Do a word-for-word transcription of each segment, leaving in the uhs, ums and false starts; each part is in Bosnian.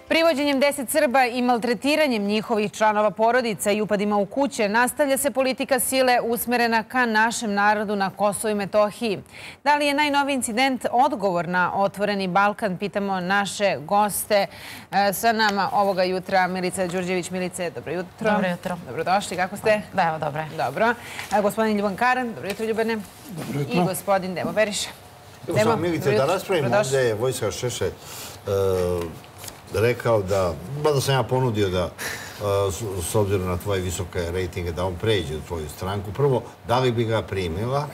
Privođenjem deset Srba i maltretiranjem njihovih članova porodica i upadima u kuće nastavlja se politika sile usmerena ka našem narodu na Kosovu i Metohiji. Da li je najnoviji incident odgovor na otvoreni Balkan? Pitamo naše goste. Sa nama ovoga jutra Milica Đurđević. Milice, dobro jutro. Dobro jutro. Dobrodošli, kako ste? Da, evo, dobro je. Dobro. Gospodin Ljuban Karan, dobro jutro Ljubane. Dobro jutro. I gospodin Demo Beriša. Evo sam, Milice, da raspravimo, ovdje je Vojislav Šešelj rekao da, da sam ja ponudio da, s obzirom na tvoje visoke rejtinge, da on pređe u tvoju stranku. Prvo, da li bi ga primila?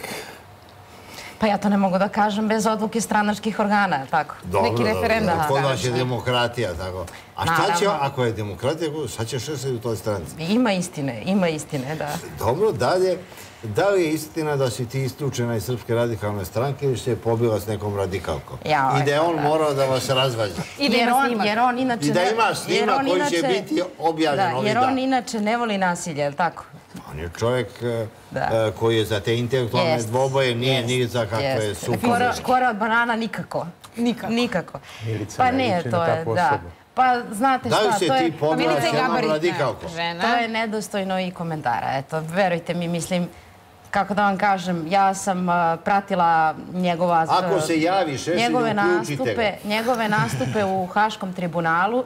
Pa ja to ne mogu da kažem bez odluke stranačkih organa, tako? Neki referendum. Kod vas je demokratija, tako. A šta će, ako je demokratija, šta će Šešelj u toj stranci? Ima istine, ima istine, da. Dobro, dalje. Da li je istina da si ti isključena iz Srpske radikalne stranke ili se je pobila s nekom radikalkom? I da je on morao da vas razvađa? I da ima snima koji će biti objavljen ovih dana? Jer on inače ne voli nasilje, je li tako? On je čovjek koji je za te intelektualne dvoboje, nije ni za kakve sukobe. Škora od banana nikako. Nikako. Pa ne, to je, da. Pa znate šta, to je... Da li se ti pobila s jednom radikalkom? To je nedostojno i komentara. Eto, verujte mi, mislim, kako da vam kažem, ja sam pratila njegova... Ako se javi Šešelj, uključite ga. Njegove nastupe u Haškom tribunalu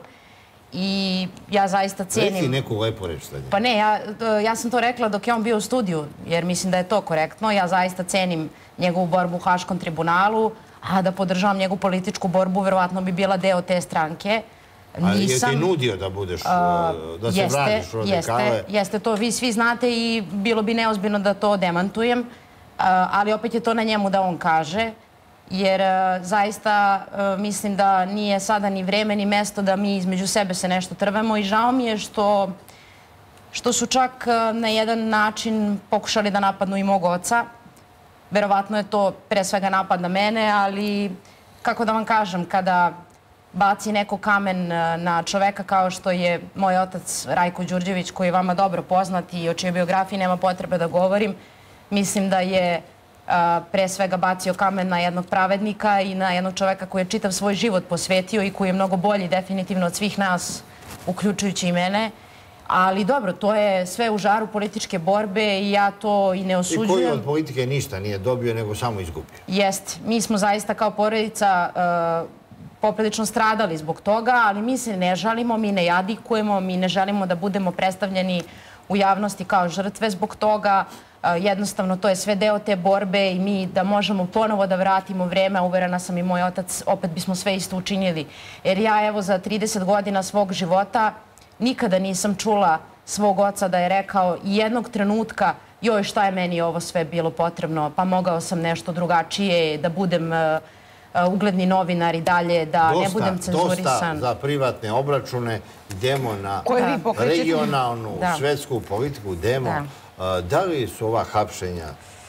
i ja zaista cijenim... Reci neku lepo reč sa njim. Pa ne, ja sam to rekla dok je on bio u studiju, jer mislim da je to korektno. Ja zaista cijenim njegovu borbu u Haškom tribunalu, a da podržavam njegovu političku borbu, verovatno bi bila deo te stranke. Ali je ti nudio da budeš, da se vratiš u radikale? Jeste, to vi svi znate i bilo bi neozbiljno da to demantujem, ali opet je to na njemu da on kaže, jer zaista mislim da nije sada ni vreme ni mesto da mi između sebe se nešto trvemo i žao mi je što što su čak na jedan način pokušali da napadnu i mog oca. Verovatno je to pre svega napad na mene, ali kako da vam kažem, kada baci neko kamen na čoveka kao što je moj otac Rajko Đurđević, koji je vama dobro poznat i o čijoj biografiji nema potrebe da govorim, mislim da je pre svega bacio kamen na jednog pravednika i na jednog čoveka koji je čitav svoj život posvetio i koji je mnogo bolji definitivno od svih nas, uključujući i mene. Ali dobro, to je sve u žaru političke borbe i ja to i ne osuđujem. I koji od politike ništa nije dobio, nego samo izgubio? Jest. Mi smo zaista kao porodica poprilično stradali zbog toga, ali mi se ne žalimo, mi ne jadikujemo, mi ne želimo da budemo predstavljeni u javnosti kao žrtve zbog toga. Jednostavno, to je sve deo te borbe i mi da možemo ponovo da vratimo vreme, uverena sam i moj otac, opet bismo sve isto učinili. Jer ja evo za trideset godina svog života nikada nisam čula svog oca da je rekao jednog trenutka joj šta je meni ovo sve bilo potrebno, pa mogao sam nešto drugačije, da budem ugledni novinar i dalje, da ne budem cenzurisan. Dosta za privatne obračune, idemo na regionalnu svetsku politiku, idemo. Da li su ova hapšenja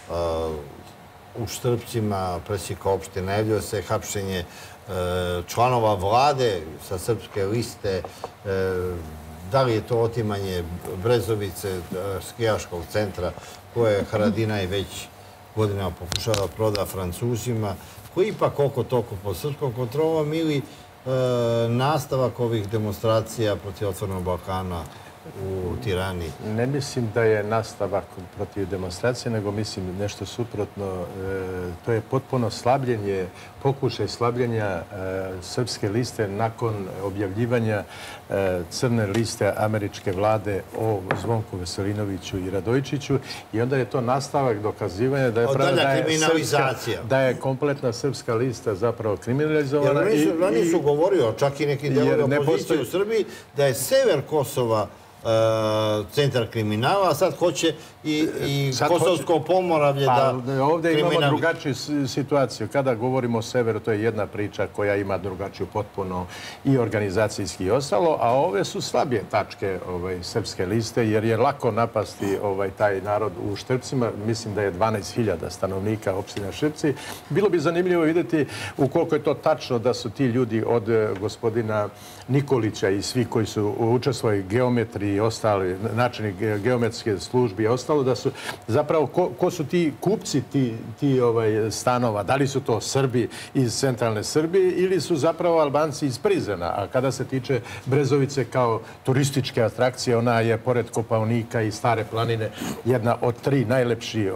u Štrpcima, predsjednika opštine, najavljuje se hapšenje članova vlade sa Srpske liste, da li je to otimanje Brezovice, skijaškog centra, koje Haradinaj već godinama pokušava da proda Francuzima, koji ipak oko toliko pod srpskom kontrolom ili nastavak ovih demonstracija protiv Otvorenog Balkana u Tirani? Ne mislim da je nastavak protiv demonstracije, nego mislim nešto suprotno. To je potpuno slabljenje, pokušaj slabljenja Srpske liste nakon objavljivanja crne liste američke vlade o Zvonku Veselinoviću i Radojičiću i onda je to nastavak dokazivanja da je kompletna Srpska lista zapravo kriminalizovana. Jer oni su govorio, čak i neki delovi opozicije u Srbiji, da je sever Kosova centar kriminala, a sad hoće i Kosovsko Pomoravlje da kriminali. Ovdje imamo drugačiju situaciju. Kada govorimo o severu, to je jedna priča koja ima drugačiju potpuno i organizacijski i ostalo, a ove su slabije tačke Srpske liste, jer je lako napasti taj narod u Štrpcima. Mislim da je dvanaest hiljada stanovnika opština Štrpci. Bilo bi zanimljivo vidjeti ukoliko je to tačno da su ti ljudi od gospodina Nikolića i svi koji su učestvovali geometri i ostali načini geometrijske službe i ostalo, da su zapravo ko su ti kupci ti stanova, da li su to Srbi iz centralne Srbije ili su zapravo Albanci iz Prizrena. A kada se tiče Brezovice kao turističke atrakcije, ona je pored Kopaonika i Stare planine jedna od tri najlepši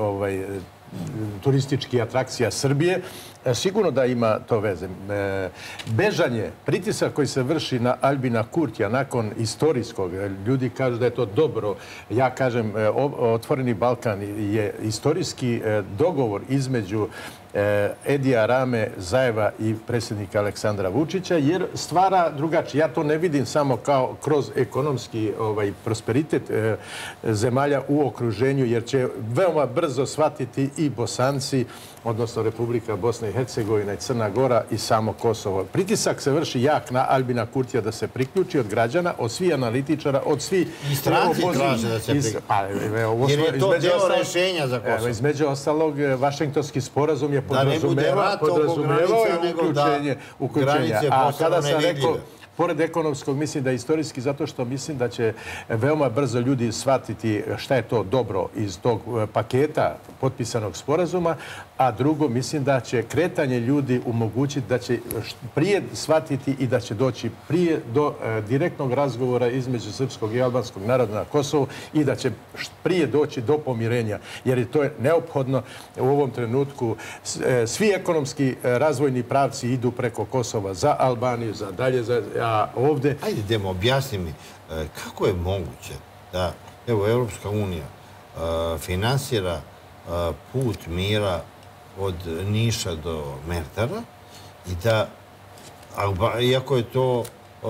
turistički atrakcija Srbije. Sigurno da ima to veze. Bežanje, pritisak koji se vrši na Albina Kurtija nakon istorijskog, ljudi kažu da je to dobro. Ja kažem, Otvoreni Balkan je istorijski dogovor između Edija Rame, Zajeva i predsjednika Aleksandra Vučića, jer stvara drugačije. Ja to ne vidim samo kao kroz ekonomski prosperitet zemalja u okruženju, jer će veoma brzo shvatiti i Bosanci, odnosno Republika Bosna i Hercegovina i Crna Gora i samo Kosovo. Pritisak se vrši jak na Albina Kurtija da se priključi od građana, od svih analitičara, od svih... I stranci traže da se priključi. Jer je to deo rešenja za Kosovo. Između ostalog, Vašingtonski sporazum je podrazumevao uključenje. A kada sam rekao, pored ekonomskog, mislim da je istorijski zato što mislim da će veoma brzo ljudi shvatiti šta je to dobro iz tog paketa potpisanog sporazuma, a drugo, mislim da će kretanje ljudi omogućiti da će prije shvatiti i da će doći prije do direktnog razgovora između srpskog i albanskog naroda na Kosovu i da će prije doći do pomirenja, jer to je neophodno u ovom trenutku. Svi ekonomski razvojni pravci idu preko Kosova za Albaniju, za dalje, za ovdje. Ajde, idemo, objasni mi kako je moguće da, evo, Europska unija finansira put mira od Niša do Merdara i da, iako je to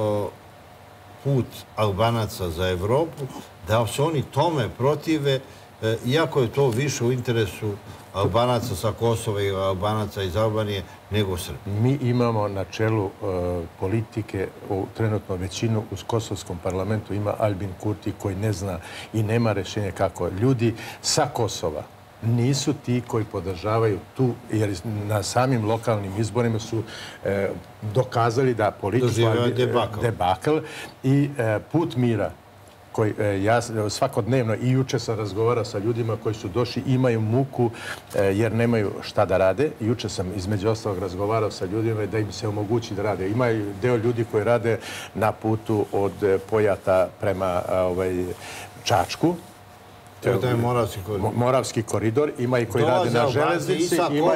put Albanaca za Evropu, da se oni tome protive, iako je to više u interesu Albanaca sa Kosova i Albanaca iz Albanije nego Srbije. Mi imamo na čelu politike u trenutno većinu u Kosovskom parlamentu ima Albin Kurti koji ne zna i nema rešenja kako. Ljudi sa Kosova nisu ti koji podržavaju tu, jer na samim lokalnim izborima su dokazali da politika debakl i put mira koji ja svakodnevno i juče sam razgovarao sa ljudima koji su došli, imaju muku jer nemaju šta da rade. Juče sam između ostalog razgovarao sa ljudima da im se omogući da rade. Imaju deo ljudi koji rade na putu od Pojata prema Čačku. To je Moravski koridor. Moravski koridor. Ima i koji rade na železnici.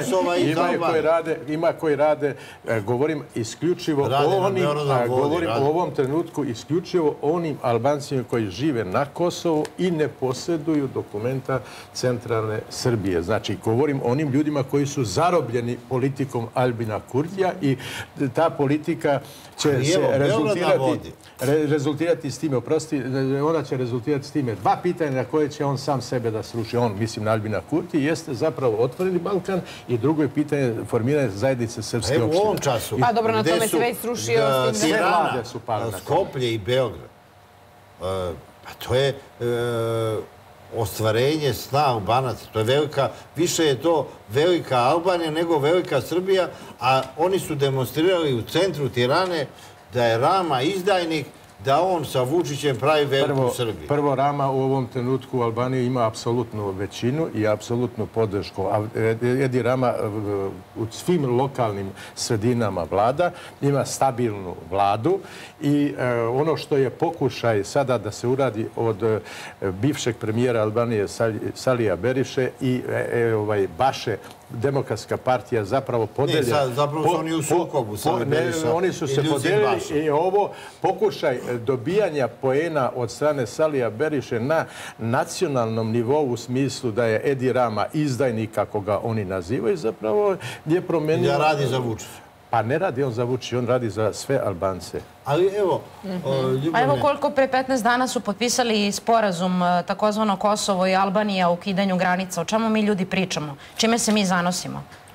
Ima koji rade, govorim isključivo onim, govorim u ovom trenutku isključivo onim Albancima koji žive na Kosovu i ne posjeduju dokumenta centralne Srbije. Znači, govorim onim ljudima koji su zarobljeni politikom Albina Kurtija i ta politika će se rezultirati rezultirati s time, oprosti, ona će rezultirati s time. Dva pitanja na koje će on sam sebe da sruši, on, mislim na Albina Kurti, jeste zapravo Otvoreni Balkan i drugo je pitanje formiranje zajednice srpske opštine. U ovom času. Pa dobro, na tome se već srušio. Tirana, Skoplje i Beograd. Pa to je ostvarenje sna Albanaca. To je velika, više je to velika Albanija nego velika Srbija, a oni su demonstrirali u centru Tirane da je Rama izdajnik, da on sa Vučićem pravi veliku Srbiju. Prvo, Rama u ovom trenutku u Albaniji ima apsolutnu većinu i apsolutnu podršku. Edi Rama u svim lokalnim sredinama vlada, ima stabilnu vladu i ono što je pokušaj sada da se uradi od bivšeg premijera Albanije Salija Beriše i Baše, Demokratska partija zapravo podelja... Ne, zapravo su oni u sukobu sa Beriša. Oni su se podelili i ovo pokušaj dobijanja poena od strane Salija Beriše na nacionalnom nivou u smislu da je Edi Rama izdajnik, kako ga oni nazivaju, zapravo je promenio... Da radi za Vučića. Pa ne radi on za Vučića, on radi za sve Albance. Ali evo, Ljubomir... A evo koliko pre petnaest dana su potpisali sporazum takozvano Kosovo i Albanija o ukidanju granica. O čemu mi ljudi pričamo? Čime se mi zanosimo?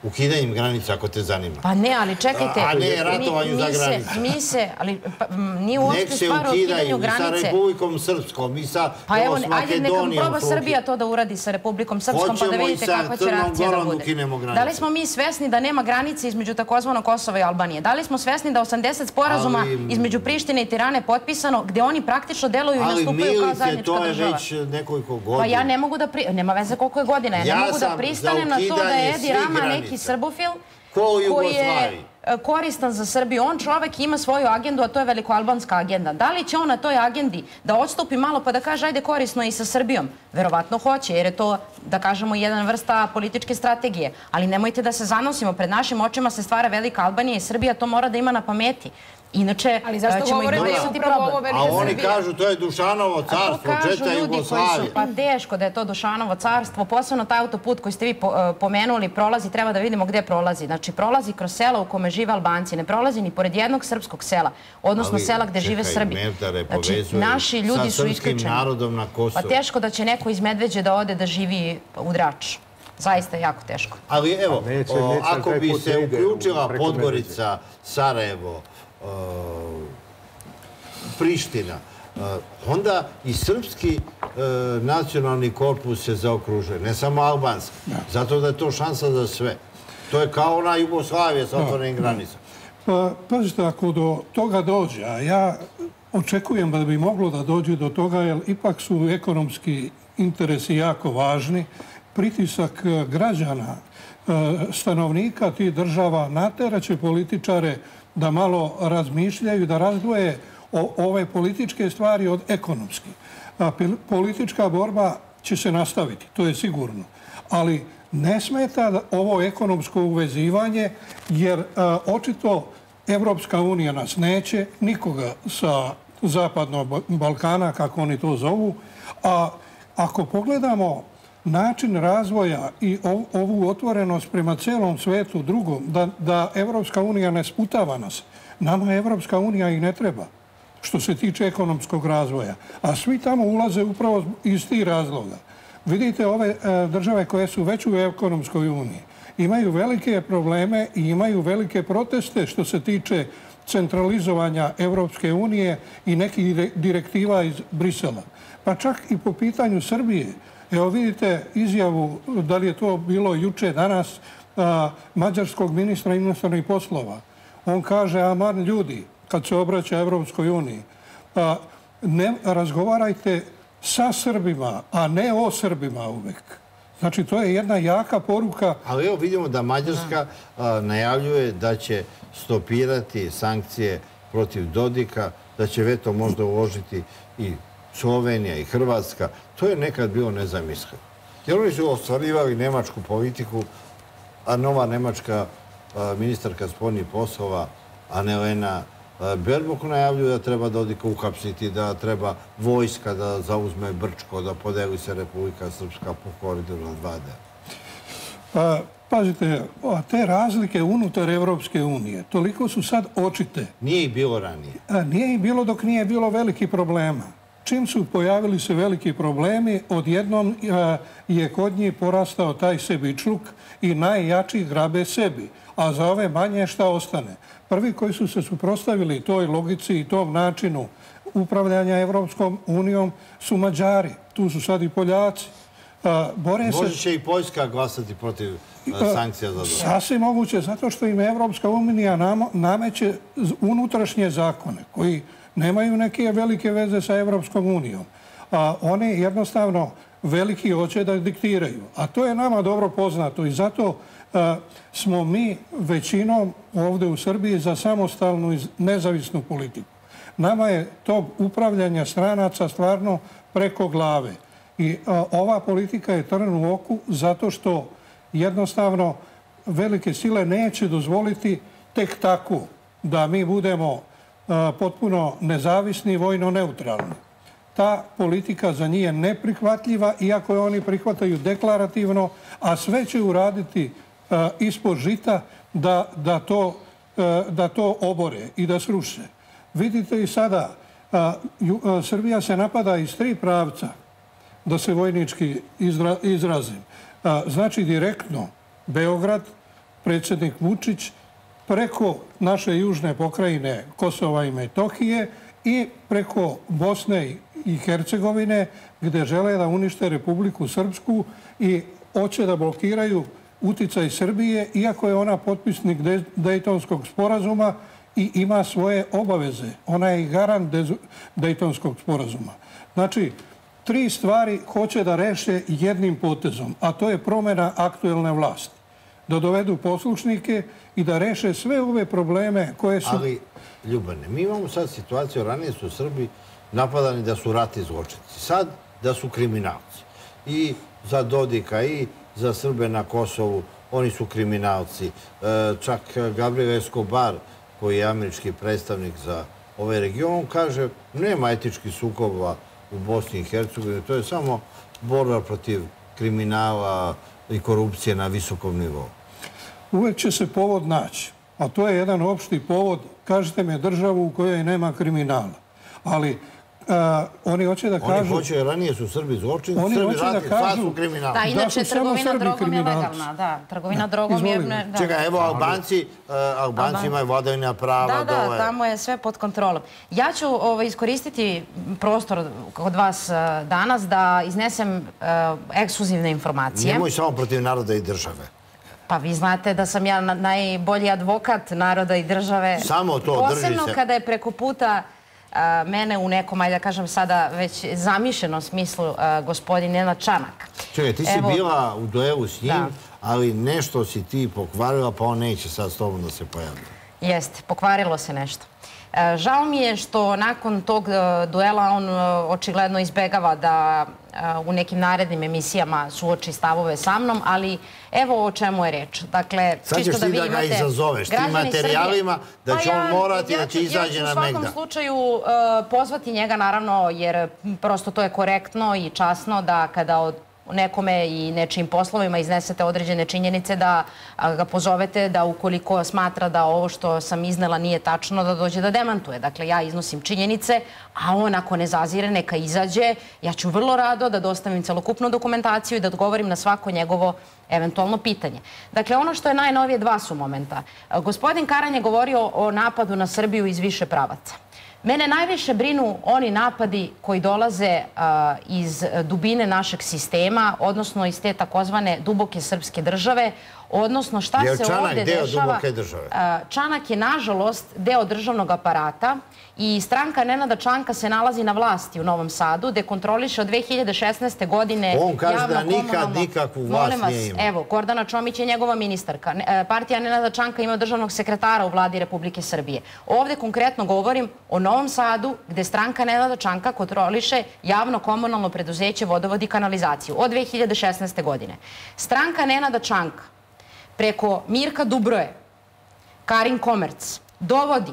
ukidanjem granica, ako te zanima. Pa ne, ali čekajte. A ne ratovanju za granice. Mi se, ali nije uopšte stvar o ukidanju granice. Nek se ukidaju sa Republikom Srpskom i sa Makedonijom. Pa evo, ajde neka proba Srbija to da uradi sa Republikom Srpskom, pa da vidite kakva će reakcija da bude. Da li smo mi svesni da nema granice između takozvanog Kosova i Albanije? Da li smo svesni da osamdeset sporazuma između Prištine i Tirane potpisano, gde oni praktično deluju i nastupaju kao zajednička država? Ali milice, to je već nekoliko godina. Pa ja ne mogu da, nema veze koliko je godina, ja ne mogu da pristanem na to da je Edi Rama neki srbofil koji je koristan za Srbiju. On čovek ima svoju agendu, a to je velikoalbanska agenda. Da li će on na toj agendi da odstupi malo pa da kaže ajde korisno i sa Srbijom? Verovatno hoće, jer je to, da kažemo, jedan vrsta političke strategije. Ali nemojte da se zanosimo. Pred našim očima se stvara velika Albanija i Srbija to mora da ima na pameti. Inače, ćemo ignorisati problem. A oni kažu to je Dušanovo carstvo, četa Jugoslavije. Pa teško da je to Dušanovo carstvo. Posebno taj autoput koji ste vi pomenuli prolazi, treba da vidimo gde prolazi. Znači, prolazi kroz sela u kome žive Albanci. Ne prolazi ni pored jednog srpskog sela, odnosno sela gde žive Srbi. Znači, naši ljudi su isključeni. Pa teško da će neko iz Medveđe da ode da živi u Draču. Zaista je jako teško. Ali evo, ako bi se uključila Podgorica, Sarajevo, Priština, onda i srpski nacionalni korpus se zaokružuje, ne samo albanski. Zato da je to šansa za sve. To je kao ona Jugoslavija sa otvorenim granicama. Pazite, ako do toga dođe, a ja očekujem da bi moglo da dođe do toga, jer ipak su ekonomski interesi jako važni, pritisak građana, stanovnika tih država nateraće političare da malo razmišljaju, da razdvoje ove političke stvari od ekonomskih. Politička borba će se nastaviti, to je sigurno. Ali ne smeta ovo ekonomsko uvezivanje, jer očito Evropska unija nas neće, nikoga sa Zapadnog Balkana, kako oni to zovu. A ako pogledamo način razvoja i ovu otvorenost prema celom svetu drugom, da Evropska unija ne sputava nas, nama Evropska unija i ne treba, što se tiče ekonomskog razvoja. A svi tamo ulaze upravo iz tih razloga. Vidite, ove države koje su već u ekonomskoj uniji imaju velike probleme i imaju velike proteste što se tiče centralizovanja Evropske unije i nekih direktiva iz Brisela. Pa čak i po pitanju Srbije. Evo vidite izjavu, da li je to bilo juče, danas, mađarskog ministra inostranih poslova. On kaže, aman ljudi, kad se obraća Evropskoj uniji, ne razgovarajte sa Srbima, a ne o Srbima uvek. Znači, to je jedna jaka poruka. Ali evo vidimo da Mađarska najavljuje da će stopirati sankcije protiv Dodika, da će veto možda uložiti i Slovenija i Hrvatska. To je nekad bilo nezamislivo. Jer oni su ostvarivali nemačku politiku, a nova nemačka ministarka spoljnih poslova, Annalena Baerbock, najavljuje da treba Dodika uhapsiti, da treba vojska da zauzme Brčko, da podeli se Republika Srpska po koridoru na dva dela. Pazite, te razlike unutar Evropske unije toliko su sad očite. Nije ih bilo ranije. Nije ih bilo dok nije bilo veliki problema. Čim su pojavili se veliki problemi, odjednom je kod njih porastao taj sebičluk i najjači grabe sebi. A za ove manje šta ostane? Prvi koji su se suprotstavili toj logici i tom načinu upravljanja Evropskom unijom su Mađari. Tu su sad i Poljaci. Može će i Poljska glasati protiv sankcija za Dodika? Sasvim moguće, zato što im Evropska unija nameće unutrašnje zakone koji nemaju neke velike veze sa Evropskom unijom. Oni jednostavno veliki hoće da diktiraju. A to je nama dobro poznato i zato smo mi većinom ovde u Srbiji za samostalnu i nezavisnu politiku. Nama je tog upravljanja stranaca stvarno preko glave. I ova politika je trn u oku zato što jednostavno velike sile neće dozvoliti tek tako da mi budemo potpuno nezavisni i vojno neutralni. Ta politika za njih je neprihvatljiva, iako je oni prihvataju deklarativno, a sve će uraditi ispod žita da to obore i da sruše. Vidite i sada, Srbija se napada iz tri pravca, da se vojnički izrazim. Znači direktno Beograd, predsjednik Vučić, preko naše južne pokrajine Kosova i Metohije i preko Bosne i Hercegovine, gdje žele da unište Republiku Srpsku i hoće da blokiraju uticaj Srbije, iako je ona potpisnik Dejtonskog sporazuma i ima svoje obaveze. Ona je i garant Dejtonskog sporazuma. Znači, tri stvari hoće da reše jednim potezom, a to je promjena aktuelne vlasti. Da dovedu poslušnike i da reše sve ove probleme koje su... Ali, Ljubane, mi imamo sad situaciju, ranije su Srbi napadani da su ratni zločinci. Sad da su kriminalci. I za Dodika i za Srbe na Kosovu, oni su kriminalci. Čak Gabriel Escobar, koji je američki predstavnik za ovaj region, kaže nema etičkih sukoba u Bosni i Hercegovini, to je samo borba protiv kriminala i korupcije na visokom nivou. Uvek će se povod naći, a to je jedan opšti povod, kažete mi, državu u kojoj nema kriminala. Ali oni hoće da kažu... Oni hoće, ranije su Srbi zločinci, Srbi ratni, sad su kriminalci. Da, inače trgovina drogom je legalna, da. Trgovina drogom je... Čekaj, evo Albanci, Albanci imaju vladavina prava. Da, da, tamo je sve pod kontrolom. Ja ću iskoristiti prostor kod vas danas da iznesem ekskluzivne informacije. Nemoj samo protiv naroda i države. Pa vi znate da sam ja najbolji advokat naroda i države. Samo to, drži se. Posebno kada je preko puta mene u nekom, ajde da kažem sada, već zamišljenom smislu gospodin Nenad Čanak. Čekaj, ti si bila u duelu s njim, ali nešto si ti pokvarila, pa on neće sad s tobom da se pojavlja. Jeste, pokvarilo se nešto. Žao mi je što nakon tog duela on očigledno izbegava da u nekim narednim emisijama suoči stavove sa mnom, ali evo o čemu je reč. Dakle, sad ćeš ti da ga izazoveš tim materijalima, da će on morati da će izađe na Megda. Ja ću u svakom slučaju pozvati njega, naravno, jer prosto to je korektno i časno da kada od nekome i nečijim poslovima iznesete određene činjenice, da ga pozovete da ukoliko smatra da ovo što sam iznela nije tačno, da dođe da demantuje. Dakle, ja iznosim činjenice, a on ako ne zazire, neka izađe. Ja ću vrlo rado da dostavim celokupnu dokumentaciju i da odgovorim na svako njegovo eventualno pitanje. Dakle, ono što je najnovije, dva su momenta. Gospodin Karan je govorio o napadu na Srbiju iz više pravaca. Mene najviše brinu oni napadi koji dolaze iz dubine našeg sistema, odnosno iz te takozvane duboke srpske države, odnosno šta se ovdje dešava. Čanak je, nažalost, deo državnog aparata i stranka Nenada Čanka se nalazi na vlasti u Novom Sadu, gde kontroliše od dve hiljade šesnaeste. godine javno komunalno... On kaže da nikad nikakvu vlast nije imao. Evo, Gordana Čomić je njegova ministarka. Partija Nenada Čanka ima državnog sekretara u vladi Republike Srbije. Ovdje konkretno govorim o Novom Sadu, gde stranka Nenada Čanka kontroliše javno komunalno preduzeće Vodovod i kanalizaciju od dve hiljade šesnaeste. godine. Stranka Nenada Čanka preko Mirka Dubroje, Karin Komerc, dovodi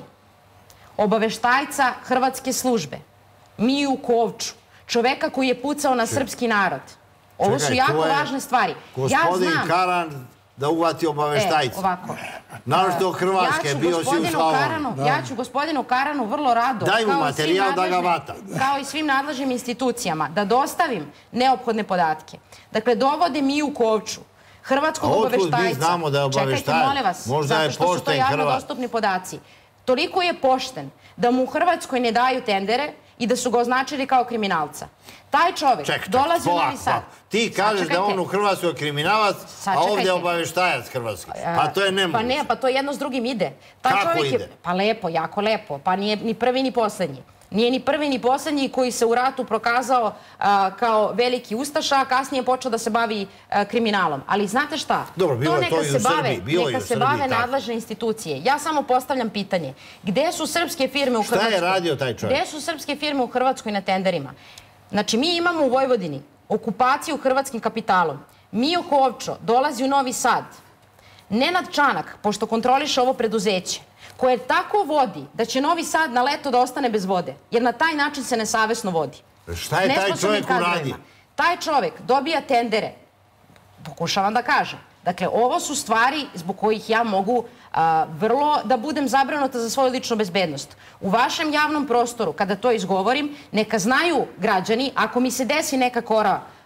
obaveštajca hrvatske službe, Miju Kovču, čoveka koji je pucao na srpski narod. Ovo su jako važne stvari. Gospodin Karan da uvati obaveštajca. E, ovako. Naravno Hrvatske, bio si u Slavoniji. Ja ću gospodinu Karanu vrlo rado, daj mu materijal da ga vata. Kao i svim nadležnim institucijama, da dostavim neophodne podatke. Dakle, dovode Miju Kovču, hrvatskog obaveštajca. A otkud mi znamo da je obaveštajac? Čekajte, molim vas, zato što su to javno dostupni podaci. Toliko je pošten da mu u Hrvatskoj ne daju tendere i da su ga označili kao kriminalca. Taj čovjek dolazi u Novi Sad. Ti kažeš da je on u Hrvatskoj kriminalac, a ovdje je obaveštajac hrvatski. Pa to je nemoguće. Pa ne, pa to jedno s drugim ide. Kako ide? Pa lepo, jako lepo. Pa nije ni prvi ni posljednji. Nije ni prvi ni posljednji koji se u ratu prokazao kao veliki ustaša, a kasnije je počeo da se bavi kriminalom. Ali znate šta? Dobro, bilo je to i u Srbiji. Neka se bave nadležne institucije. Ja samo postavljam pitanje. Gde su srpske firme u Hrvatskoj? Šta je radio taj čovjek? Gde su srpske firme u Hrvatskoj na tenderima? Znači, mi imamo u Vojvodini okupaciju hrvatskim kapitalom. Mio Kovčo dolazi u Novi Sad. Nenad Čanak, pošto kontroliše ovo preduzeće, koje tako vodi da će Novi Sad na leto da ostane bez vode, jer na taj način se nesavesno vodi. Šta je taj čovjek uradio? Taj čovjek dobija tendere, pokušavam da kažem. Dakle, ovo su stvari zbog kojih ja mogu vrlo da budem zabrinuta za svoju ličnu bezbednost. U vašem javnom prostoru, kada to izgovorim, neka znaju građani, ako mi se desi neka kora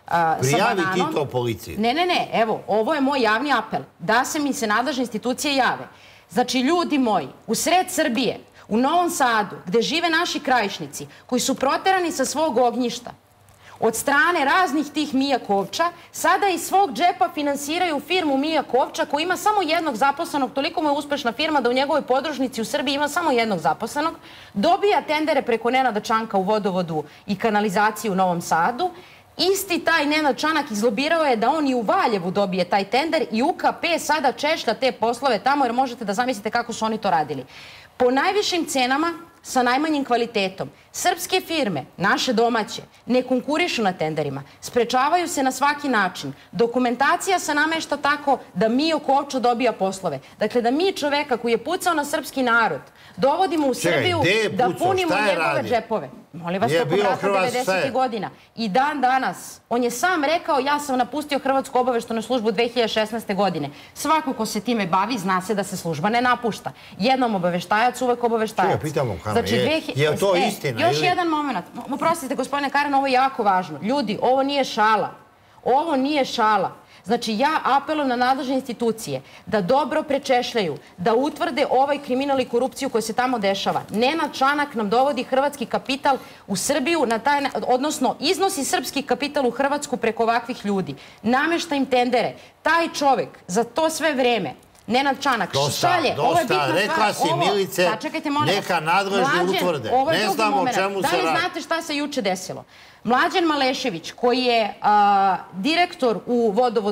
Prijavi ti to policiji. Ne, ne, ne. Evo, ovo je moj javni apel. Da se mi se nadležne institucije jave. Znači, ljudi moji, u sred Srbije, u Novom Sadu, gde žive naši krajišnici, koji su proterani sa svog ognjišta, od strane raznih tih Mija Kovča, sada iz svog džepa finansiraju firmu Mija Kovča koja ima samo jednog zaposlenog, toliko mu je uspešna firma da u njegovoj podružnici u Srbiji ima samo jednog zaposlenog, dobija tendere preko Nenada Čanka u vodovodu i kanalizaciji u Novom Sadu. Isti taj Nenad Čanak izlobirao je da on i u Valjevu dobije taj tender i U K P sada češlja te poslove tamo jer možete da zamislite kako su oni to radili. Po najvišim cenama, sa najmanjim kvalitetom. Srpske firme, naše domaće, ne konkurišu na tenderima. Sprečavaju se na svaki način. Dokumentacija se namešta tako da Mio Kovčo dobija poslove. Dakle, da mi čoveka koji je pucao na srpski narod dovodimo u Srbiju da punimo njegove džepove. Molim vas, to povrata devedesetih godina. I dan danas, on je sam rekao, ja sam napustio Hrvatsku obaveštanu službu dve hiljade šesnaeste. godine. Svako ko se time bavi, zna se da se služba ne napušta. Jednom obaveštajac, uvek obaveštajac. Je to istina? Još jedan moment. Oprostite, gospodine Karen, ovo je jako važno. Ljudi, ovo nije šala. Ovo nije šala. Znači, ja apelujem na nadležne institucije da dobro prečešljaju, da utvrde ovaj kriminal i korupciju koja se tamo dešava. Nenad Čanak nam dovodi hrvatski kapital u Srbiju, odnosno iznosi srpski kapital u Hrvatsku preko ovakvih ljudi. Namešta im tendere. Taj čovek za to sve vreme, Nenad Čanak, šalje, ovo je bitna stvar. Rekla si, Milice, neka nadležni utvrde. Ne znamo o čemu se radi. Da li znate šta se juče desilo? Mlađan Malešević, koji je direktor u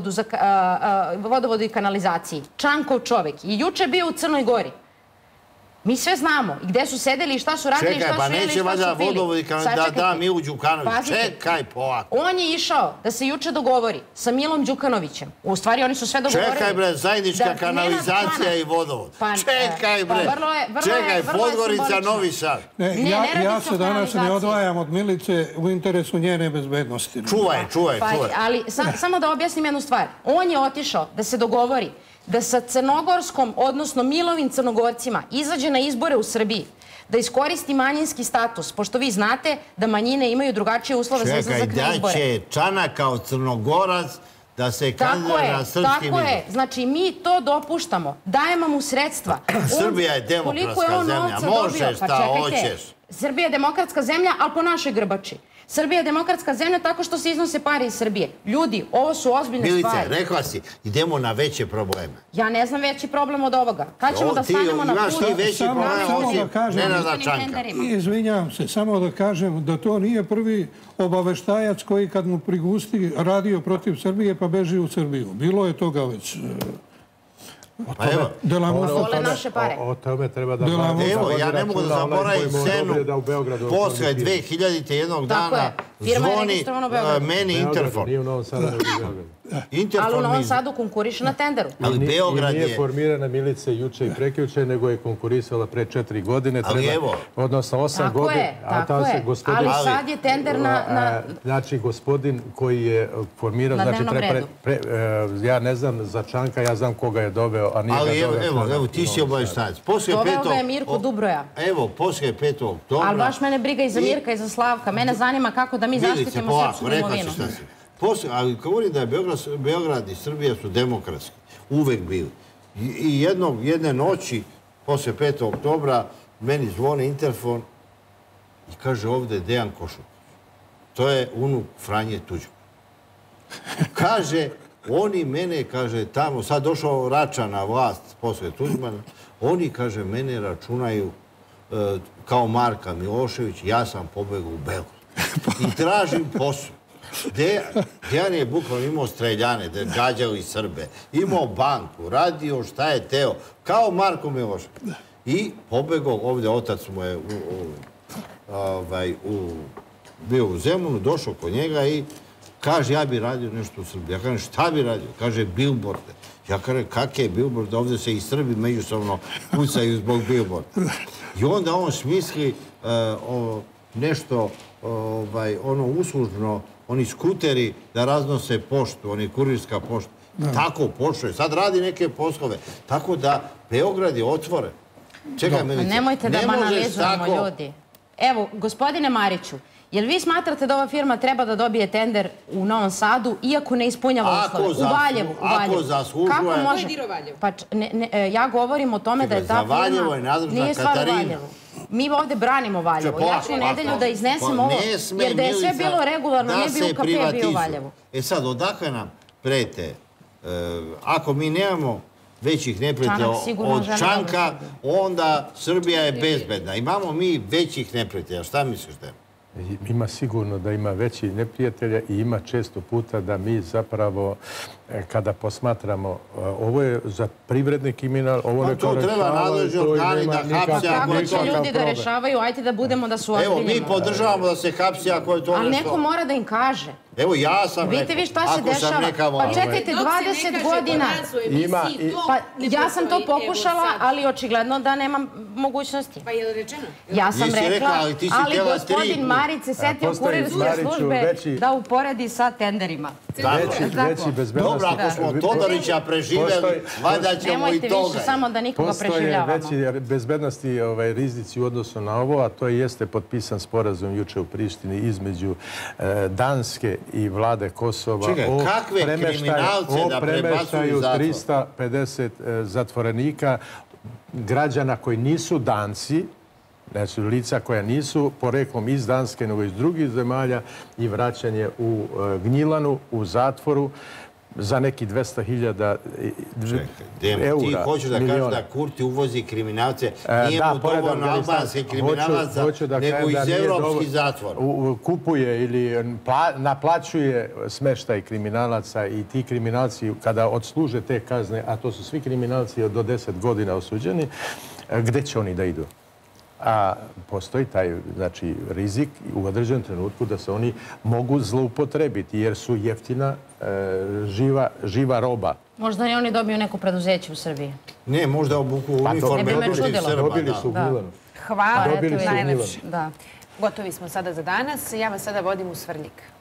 vodovodu i kanalizaciji, Čankov čovek, je juče bio u Crnoj Gori. Mi sve znamo i gde su sedeli i šta su radili i šta su jeli i šta su pili. Čekaj, pa neće valjda vodovod i kanalizaciji da da Milu Đukanović. Čekaj, polako. On je išao da se juče dogovori sa Milom Đukanovićem. U stvari, oni su sve dogovorili. Čekaj, bre, zajednička kanalizacija i vodovod. Čekaj, bre. Čekaj, Podgorica, Novi Sad. Ja se danas ne odvajam od Milice u interesu njene bezbednosti. Čuvaj, čuvaj, čuvaj. Ali samo da objasnim jednu stvar. On je otišao da se dogovori da sa crnogorskom, odnosno Milovim Crnogorcima, izađe na izbore u Srbiji, da iskoristi manjinski status, pošto vi znate da manjine imaju drugačije uslove za izlazak na izbore. Čekaj, da će Čanak kao Crnogorac da se kandiduje na srpskim izborima. Tako je, znači mi to dopuštamo, dajemo mu sredstva. Srbija je demokratska zemlja, možeš šta hoćeš. Srbija je demokratska zemlja, ali po našoj grbači. Srbija je demokratska zemlja tako što se iznose pare iz Srbije. Ljudi, ovo su ozbiljne stvari. Milice, rekla si, idemo na veće probleme. Ja ne znam veći problem od ovoga. Kad ćemo da stanemo na put? Imaš ti veći problem osim Nenada Čanka. Izvinjavam se, samo da kažem da to nije prvi obaveštajac koji kad mu prigusti radio protiv Srbije pa beži u Srbiju. Bilo je toga već... Vole naše pare. O tome treba da... Evo, ja ne mogu da zaboravim scenu posle dve hiljadite jednog dana zvoni meni Interfor. Nije u Novom Sadu, nego u Beogradu. Ali u Novom Sadu konkuriše na tenderu. Ali Beograd je... Nije formirana milica juče i prekjuče, nego je konkurisala pre četiri godine. Ali evo... Odnosno osam godine. Tako je, tako je. Ali sad je tender na... Znači, gospodin koji je formirao... Na dnevnom redu. Ja ne znam za Čanka, ja znam koga je doveo, a nije ga doveo. Ali evo, ti si obaveštajac. Doveo ga je Mirko Dubroja. Evo, poslije petog oktobra... Ali baš mene briga i za Mirka i za Slavka. Mene zanima kako da mi zaštitimo srpsku imovinu. Ali govorim da je Beograd i Srbija su demokratski. Uvek bili. I jedne noći, posle petog oktobra, meni zvone Interfon i kaže ovde Dejan Košuković. To je unuk Franje Tuđmana. Kaže, oni mene, kaže, tamo, sad došao Rača na vlast posle Tuđmana, oni, kaže, mene računaju kao Marka Milošević, ja sam pobegao u Beograd. I tražim posao. Dejan je bukvalno imao streljane, da je gađali Srbe, imao banku, radio šta je teo, kao Marko Milošević. I pobegao, ovdje otac mu je bio u Zemunu, došao kod njega i kaže, ja bi radio nešto u Srbiji. Ja kažem, šta bi radio? Kaže, bilborde. Ja kažem, kakve je bilborde? Ovdje se i Srbi međusobno pucaju zbog bilborda. I onda on smisli nešto, ono uslužno, oni skuteri da raznose poštu, oni kurirska pošta. Tako pošle. Sad radi neke poslove. Tako da Beograd je otvoren. Čekaj, Milice. Nemojte da banalizujemo ljudi. Evo, gospodine Mariću, jel vi smatrate da ova firma treba da dobije tender u Novom Sadu, iako ne ispunjava uslove? U Valjevu. Ako zaslužuje... Kako može? Pa ja govorim o tome da je ta firma... Nije stvar u Valjevu. Mi ovde branimo Valjevo. Ja ću u nedelju da iznesem ovo, jer da je sve bilo regularno, ne bi U K P bio u Valjevu. E sad, odakle nam prete? Ako mi nemamo većih neprijatelja od Čanka, onda Srbija je bezbedna. Imamo mi većih neprijatelja. Šta misliš da je? Ima sigurno da ima veći neprijatelja i ima često puta da mi zapravo, kada posmatramo, ovo je za privredni kriminal, ovo ne to treba nadležni organi da hapse. Kako će ljudi da rešavaju? Ajde da budemo da su ozbiljni. Evo, mi podržavamo da se hapsi ako je to nešto. Ali neko mora da im kaže. Evo, ja sam rekao. Vidite vi šta se dešava. Pa čekajte, dvadeset godina. Pa ja sam to pokušala, ali očigledno da nemam mogućnosti. Pa je li rečeno? Ja sam rekla, ali gospodin Marić se setio kurirske službe da uporedi sa tenderima. Veći bezbednosti... Dobro, ako smo Todorića preživjeli, valjda ćemo i toga. Nemojte više samo da nikoga preživljavamo. Postoje veći bezbednosti rizici u odnosu na ovo, a to jeste potpisan sporazum juče u Prištini između Danske i vlade Kosova o premeštaju trista pedeset zatvorenika, građana koji nisu Danci, znači lica koja nisu poreklom iz Danske, nego iz drugih zemalja, i vraćanje u Gnjilanu, u zatvoru, za neki dvesta hiljada eura. Ti hoćeš da kažeš da Kurti uvozi kriminalce, nije mu dovoljno albanske kriminalaca, nego iz evropskih zatvora. Kupuje ili naplaćuje smeštaj kriminalaca i ti kriminalci, kada odsluže te kazne, a to su svi kriminalci do deset godina osuđeni, gde će oni da idu? A postoji taj rizik u određenom trenutku da se oni mogu zloupotrebiti jer su jeftina, živa roba. Možda i oni dobiju neko preduzeće u Srbiji. Ne, možda obuku uniforme protiv Srba. Dobili su u Gnjilanu. Hvala, najlepše. Gotovi smo sada za danas. Ja vas sada vodim u Svrljig.